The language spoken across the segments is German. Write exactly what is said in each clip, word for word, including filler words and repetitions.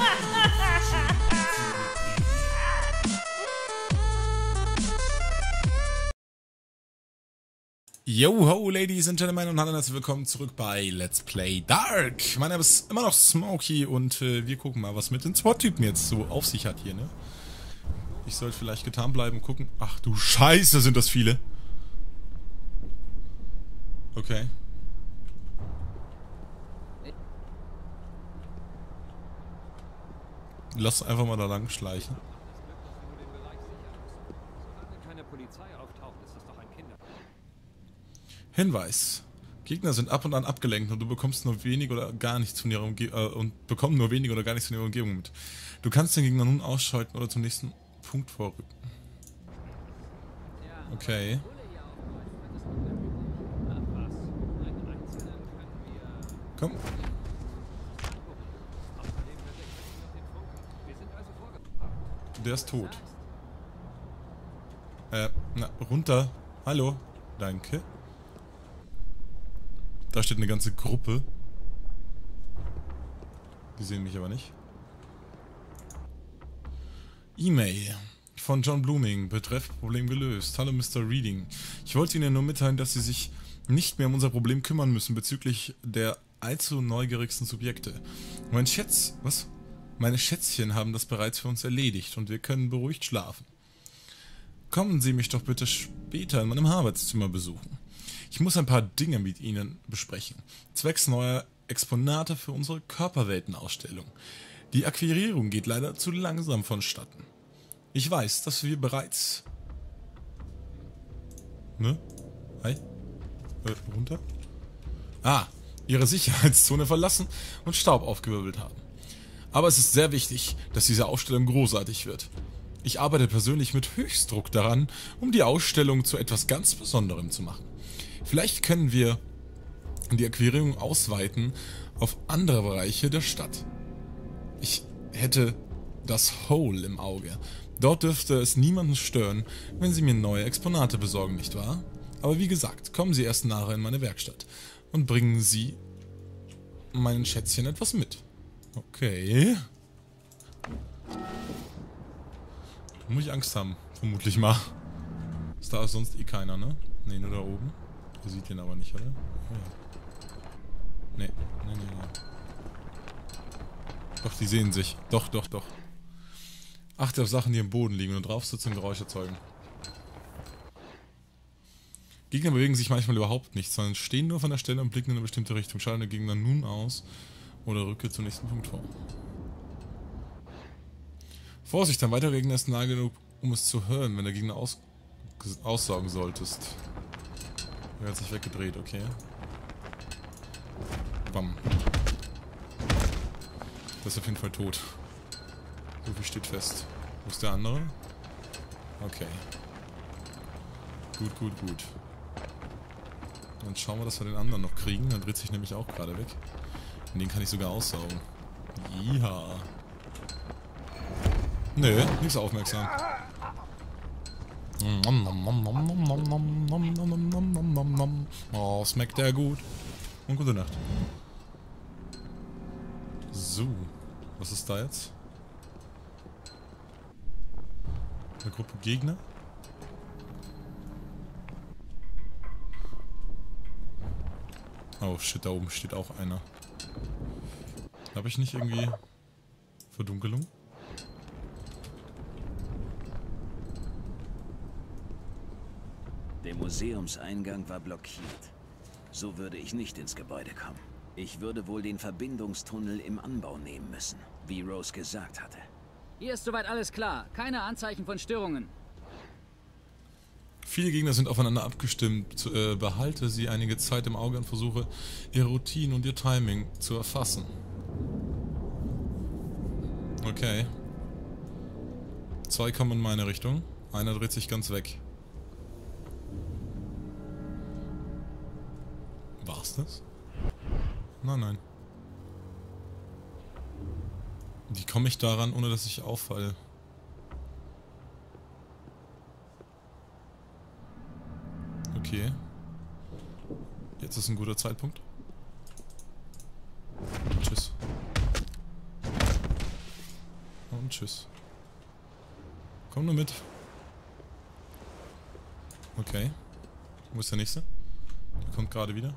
Yo ho, Ladies and Gentlemen, und hallo und herzlich willkommen zurück bei Let's Play Dark. Mein Name ist immer noch Smokey und äh, wir gucken mal, was mit den SWAT-Typen jetzt so auf sich hat hier, ne? Ich sollte vielleicht getan bleiben und gucken. Ach du Scheiße, sind das viele. Okay. Lass einfach mal da lang schleichen. Hinweis. Gegner sind ab und an abgelenkt und du bekommst nur wenig oder gar nichts von ihrer Umgebung äh, und bekommen nur wenig oder gar nichts von ihrer Umgebung mit. Du kannst den Gegner nun ausschalten oder zum nächsten Punkt vorrücken. Okay. Komm. Der ist tot. Äh, na, runter. Hallo. Danke. Da steht eine ganze Gruppe. Die sehen mich aber nicht. E-Mail von John Blooming. Betreff Problem gelöst. Hallo Mister Reading. Ich wollte Ihnen nur mitteilen, dass Sie sich nicht mehr um unser Problem kümmern müssen bezüglich der allzu neugierigsten Subjekte. Mein Schätz... Was? Meine Schätzchen haben das bereits für uns erledigt und wir können beruhigt schlafen. Kommen Sie mich doch bitte später in meinem Arbeitszimmer besuchen. Ich muss ein paar Dinge mit Ihnen besprechen, zwecks neuer Exponate für unsere Körperweltenausstellung. Die Akquirierung geht leider zu langsam vonstatten. Ich weiß, dass wir bereits... Ne? Hi? Äh, runter? Ah, Ihre Sicherheitszone verlassen und Staub aufgewirbelt haben. Aber es ist sehr wichtig, dass diese Ausstellung großartig wird. Ich arbeite persönlich mit Höchstdruck daran, um die Ausstellung zu etwas ganz Besonderem zu machen. Vielleicht können wir die Akquirierung ausweiten auf andere Bereiche der Stadt. Ich hätte das Hole im Auge. Dort dürfte es niemanden stören, wenn Sie mir neue Exponate besorgen, nicht wahr? Aber wie gesagt, kommen Sie erst nachher in meine Werkstatt und bringen Sie meinen Schätzchen etwas mit. Okay. Da muss ich Angst haben, vermutlich mal. Ist da sonst eh keiner, ne? Ne, nur da oben. Der sieht den aber nicht, oder? Oh ja. Ne, ne, ne, ne. Doch, die sehen sich. Doch, doch, doch. Achte auf Sachen, die im Boden liegen und drauf sitzen und Geräusche erzeugen. Gegner bewegen sich manchmal überhaupt nicht, sondern stehen nur von der Stelle und blicken in eine bestimmte Richtung. Schalte den Gegner nun aus oder rücke zum nächsten Punkt vor. Vorsicht, dein weiterer Gegner ist nah genug, um es zu hören, wenn der Gegner aus aussaugen solltest. Er hat sich weggedreht, okay. Bam. Das ist auf jeden Fall tot. So viel steht fest. Wo ist der andere? Okay. Gut, gut, gut. Dann schauen wir, dass wir den anderen noch kriegen. Dann dreht sich nämlich auch gerade weg. Und den kann ich sogar aussaugen. Ja. Nö, nicht so aufmerksam. Oh, schmeckt der gut. Und gute Nacht. So. Was ist da jetzt? Eine Gruppe Gegner? Oh shit, da oben steht auch einer. Habe ich nicht irgendwie Verdunkelung? Der Museumseingang war blockiert. So würde ich nicht ins Gebäude kommen. Ich würde wohl den Verbindungstunnel im Anbau nehmen müssen, wie Rose gesagt hatte. Hier ist soweit alles klar. Keine Anzeichen von Störungen. Viele Gegner sind aufeinander abgestimmt. Äh, behalte sie einige Zeit im Auge und versuche, ihre Routinen und ihr Timing zu erfassen. Okay. Zwei kommen in meine Richtung. Einer dreht sich ganz weg. War's das? Nein, nein. Wie komme ich daran, ohne dass ich auffalle? Okay. Jetzt ist ein guter Zeitpunkt. Tschüss. und tschüss. Komm nur mit. Okay. Wo ist der nächste? Der kommt gerade wieder.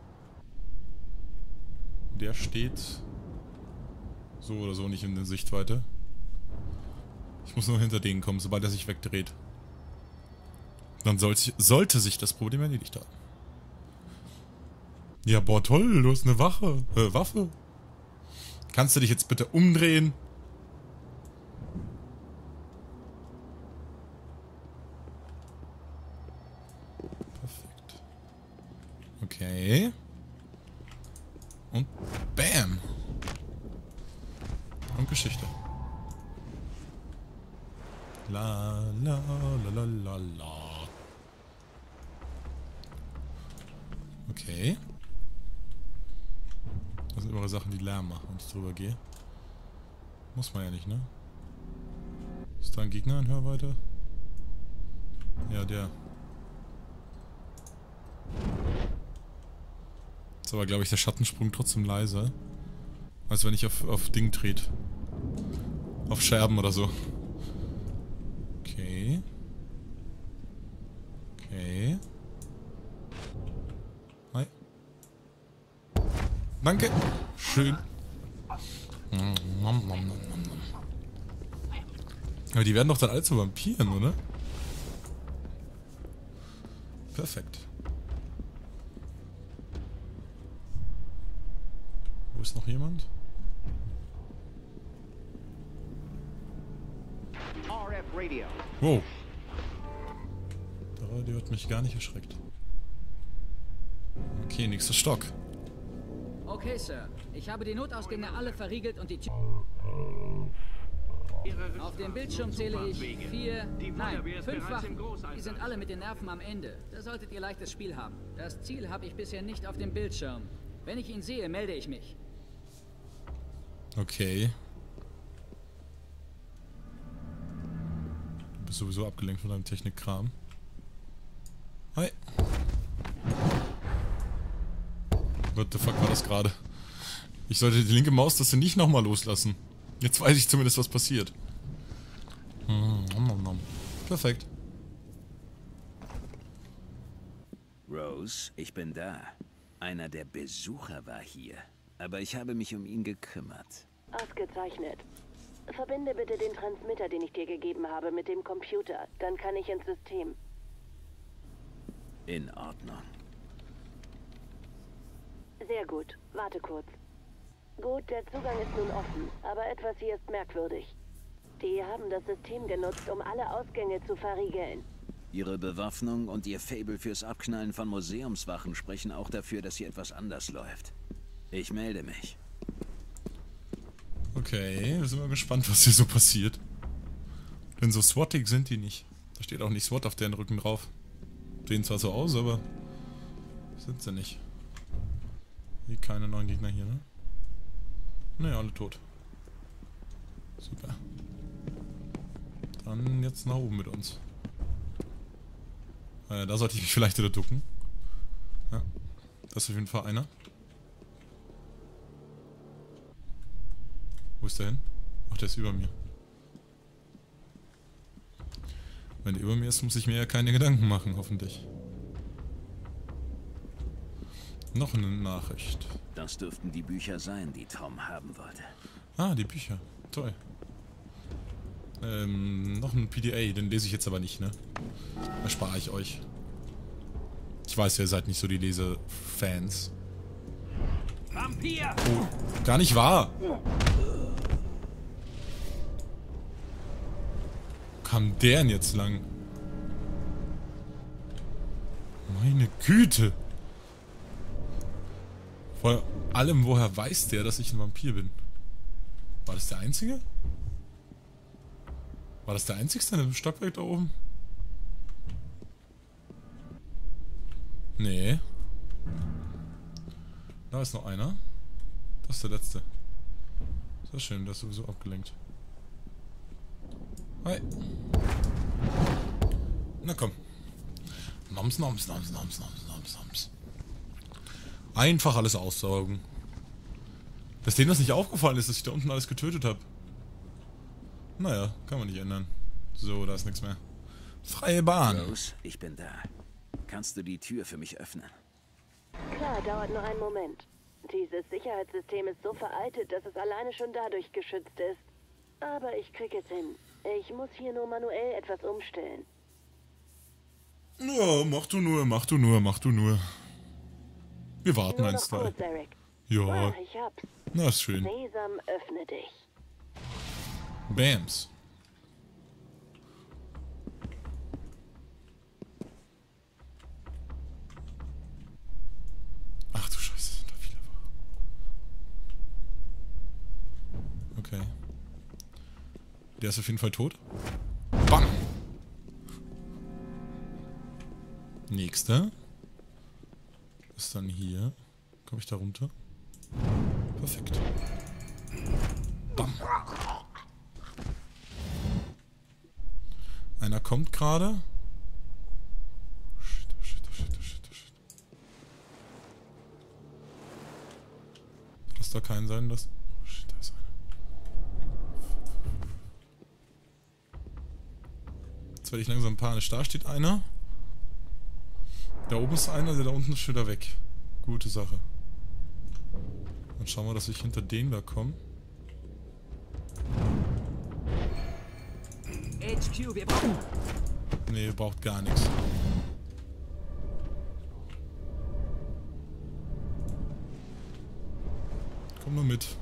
Der steht so oder so nicht in der Sichtweite. Ich muss nur hinter denen kommen, sobald er sich wegdreht. Dann soll sich, sollte sich das Problem erledigt haben. Ja, boah, toll, du hast eine Wache, äh, Waffe. Kannst du dich jetzt bitte umdrehen? Perfekt. Okay. Und bam. Und Geschichte. La la la la la la. Okay. Das sind überall Sachen, die Lärm machen, wenn ich drüber gehe. Muss man ja nicht, ne? Ist da ein Gegner in Hörweite? Ja, der. Ist aber, glaube ich, der Schattensprung trotzdem leiser. Als wenn ich auf, auf Ding trete. Auf Scherben oder so. Okay. Okay. Hi. Danke. Schön. Aber die werden doch dann alle zu Vampiren, oder? Perfekt. Wo ist noch jemand? Wow. Der Radio hat mich gar nicht erschreckt. Okay, nächster Stock. Okay, Sir. Ich habe die Notausgänge alle verriegelt und die Tür... Auf dem Bildschirm zähle ich vier, nein, fünf Wachen. Die sind alle mit den Nerven am Ende. Da solltet ihr leichtes Spiel haben. Das Ziel habe ich bisher nicht auf dem Bildschirm. Wenn ich ihn sehe, melde ich mich. Okay. Du bist sowieso abgelenkt von deinem Technikkram. Hi. What the fuck war das gerade? Ich sollte die linke Maustaste nicht nochmal loslassen. Jetzt weiß ich zumindest, was passiert. Perfekt. Rose, ich bin da. Einer der Besucher war hier. Aber ich habe mich um ihn gekümmert. Ausgezeichnet. Verbinde bitte den Transmitter, den ich dir gegeben habe, mit dem Computer. Dann kann ich ins System. In Ordnung. Sehr gut. Warte kurz. Gut, der Zugang ist nun offen, aber etwas hier ist merkwürdig. Die haben das System genutzt, um alle Ausgänge zu verriegeln. Ihre Bewaffnung und ihr Faible fürs Abknallen von Museumswachen sprechen auch dafür, dass hier etwas anders läuft. Ich melde mich. Okay, wir sind mal gespannt, was hier so passiert. Denn so swattig sind die nicht. Da steht auch nicht SWAT auf deren Rücken drauf. Sehen zwar so aus, aber sind sie nicht. Hier keine neuen Gegner hier, ne? Ne, alle tot. Super. Dann jetzt nach oben mit uns. Äh, da sollte ich mich vielleicht wieder ducken. Ja, das ist auf jeden Fall einer. Wo ist der hin? Ach, der ist über mir. Wenn der über mir ist, muss ich mir ja keine Gedanken machen, hoffentlich. Noch eine Nachricht. Das dürften die Bücher sein, die Tom haben wollte. Ah, die Bücher. Toll. Ähm, noch ein P D A, den lese ich jetzt aber nicht, ne? Erspare ich euch. Ich weiß, ihr seid nicht so die Lesefans. Vampir! Oh, gar nicht wahr! Wo kam der denn jetzt lang? Meine Güte! Vor allem, woher weiß der, dass ich ein Vampir bin? War das der Einzige? War das der Einzigste in dem Stockwerk da oben? Nee. Da ist noch einer. Das ist der letzte. Sehr schön, der ist sowieso abgelenkt. Hi. Na komm. Noms, noms, noms, noms, noms, noms, noms. Einfach alles aussaugen. Dass denen das nicht aufgefallen ist, dass ich da unten alles getötet habe. Naja, kann man nicht ändern. So, da ist nichts mehr. Freie Bahn. Rose, ich bin da. Kannst du die Tür für mich öffnen? Klar, dauert nur einen Moment. Dieses Sicherheitssystem ist so veraltet, dass es alleine schon dadurch geschützt ist. Aber ich krieg es hin. Ich muss hier nur manuell etwas umstellen. Ja, mach du nur, mach du nur, mach du nur. Wir warten Nur ein noch Style. kurz, Eric. Ja, Ah, ich hab's. na ist schön. Sesam, öffne dich. Bams. Ach du Scheiße, sind da viele wach. Okay. Der ist auf jeden Fall tot. Bam! Nächster. Ist dann hier. Komme ich da runter? Perfekt. Bam! Einer kommt gerade. Shit, oh shit, oh shit, oh shit, oh shit. Lass da keinen sein, das. Oh shit, da ist einer. Jetzt werde ich langsam panisch. Da steht einer. Da oben ist einer, der da unten ist schon wieder weg. Gute Sache. Dann schauen wir, dass ich hinter den da komme. H Q, wir brauchen... Nee, braucht gar nichts. Komm nur mit.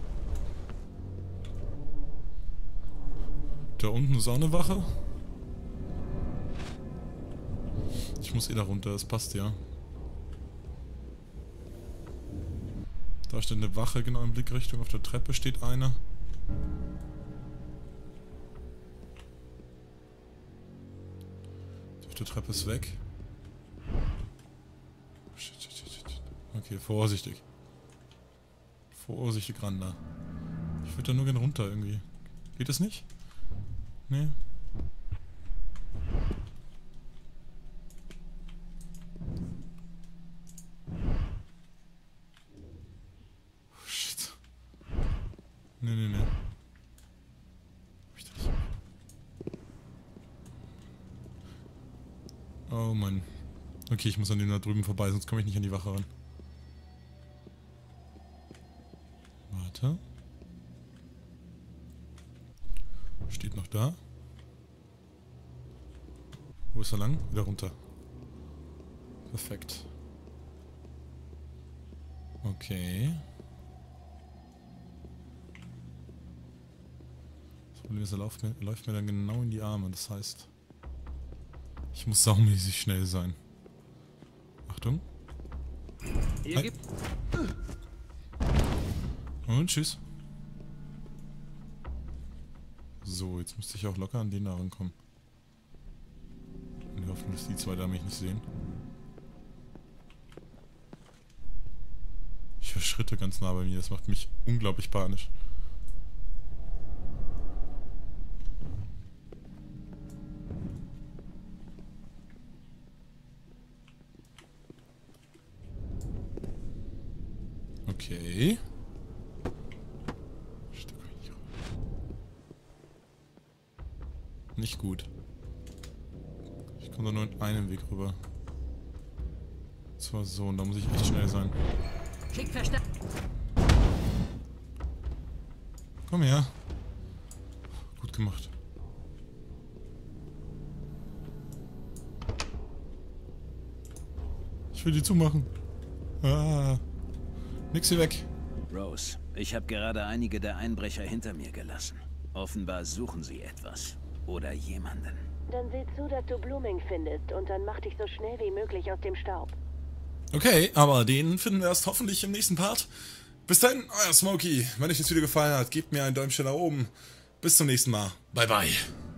Da unten ist auch eine Wache. Ich muss eh da runter, das passt ja. Da steht eine Wache genau in Blickrichtung. Auf der Treppe steht einer. Die Treppe ist weg. Shit, shit, shit, shit. Okay, vorsichtig. Vorsichtig ran da. Ich würde da nur gerne runter irgendwie. Geht das nicht? Nee. Oh, shit. Nee, nee, nee. Hab ich das? Oh Mann. Okay, ich muss an dem da drüben vorbei, sonst komme ich nicht an die Wache ran. Warte. Steht noch da. Wo ist er lang? Wieder runter. Perfekt. Okay. Das Problem ist, er läuft mir, er läuft mir dann genau in die Arme. Das heißt... Ich muss saumäßig schnell sein. Achtung. Hier gibt... Und tschüss. So, jetzt müsste ich auch locker an den da rankommen. In der Hoffnung, dass die zwei da mich nicht sehen. Ich höre Schritte ganz nah bei mir, das macht mich unglaublich panisch. Okay. Nicht gut. Ich komme da nur in einem Weg rüber. Und zwar so, und da muss ich echt schnell sein. Schick verstärkt. Komm her. Gut gemacht. Ich will die zumachen. Ah. Nix hier weg. Rose, ich habe gerade einige der Einbrecher hinter mir gelassen. Offenbar suchen sie etwas. Oder jemanden. Dann sieh zu, dass du Blooming findest und dann mach dich so schnell wie möglich aus dem Staub. Okay, aber den finden wir erst hoffentlich im nächsten Part. Bis dahin, euer Smokey. Wenn euch das Video gefallen hat, gebt mir ein Däumchen nach oben. Bis zum nächsten Mal. Bye, bye.